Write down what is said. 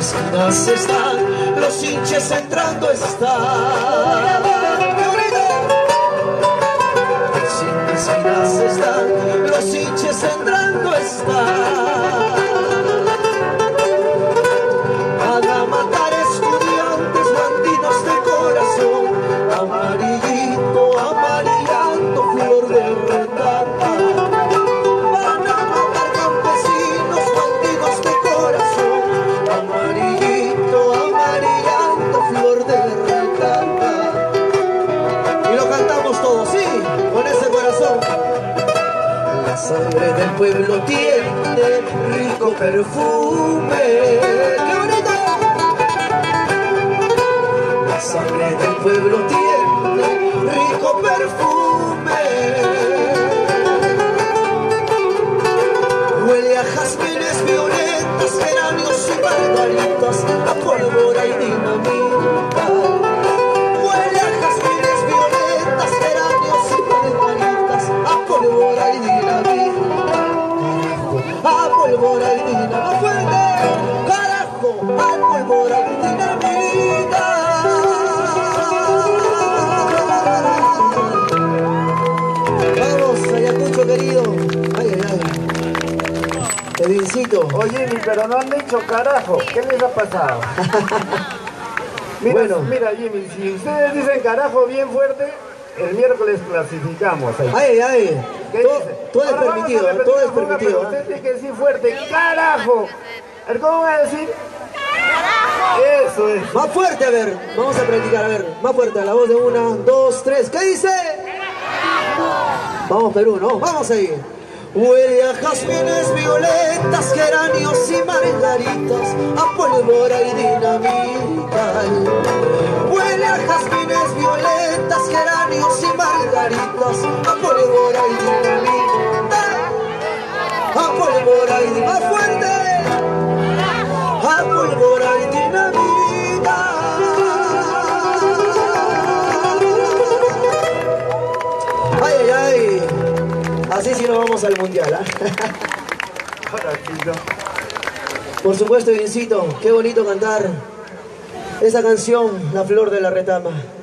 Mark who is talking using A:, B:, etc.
A: esquinas están, los hinches entrando están. Sin esquinas están, los hinches entrando están. Van a matar estudiantes, bandidos de corazón, amarillito, amarillando, flor de retata. Van a matar campesinos, bandidos de corazón, amarillito, amarillando, flor de retata. Y lo cantamos todos, sí, con ese corazón. La sangre del pueblo tiene rico perfume. ¡Qué bonito! La sangre del pueblo tiene rico perfume. Huele a jazmines, violetas, geranios y margaritas, a pólvora y dinamita. Huele a jazmines, violetas, geranios y margaritas, a pólvora y dinamita. A pólvora y dinamita. ¡Más fuerte! ¡Carajo! A pólvora y dinamita. Vamos, Ayacucho querido. Ay, ay, ay. Edwincito.
B: Oye, pero no han dicho carajo. ¿Qué les ha pasado? Mira,
A: Bueno.
B: mira, Jimmy, si ustedes dicen carajo bien fuerte, el miércoles clasificamos. Ahí.
A: Ay, ay.
B: ¿Qué dice?
A: Todo es
B: Ahora vamos a
A: permitido,
B: repetir
A: todo es
B: una forma,
A: permitido.
B: pero usted tiene que decir fuerte, carajo. A ver, ¿cómo va a decir? ¡Carajo! Eso es.
A: Más fuerte, a ver. Vamos a practicar, a ver. Más fuerte, a la voz de 1, 2, 3. ¿Qué dice? Vamos, Perú, ¿no? Vamos ahí. Huele a jazmines, violetas, geranios y margaritas, a pólvora y dinamita. Huele a jazmines, violetas, geranios y margaritas, a pólvora y dinamita. A pólvora y dinamita. ¡Más fuerte! A pólvora y dinamita. Ay, ay, ay. Así sí no vamos al mundial, ¿eh?
B: Ahora sí, no.
A: Por supuesto, Edwincito, qué bonito cantar esa canción, La Flor de la Retama.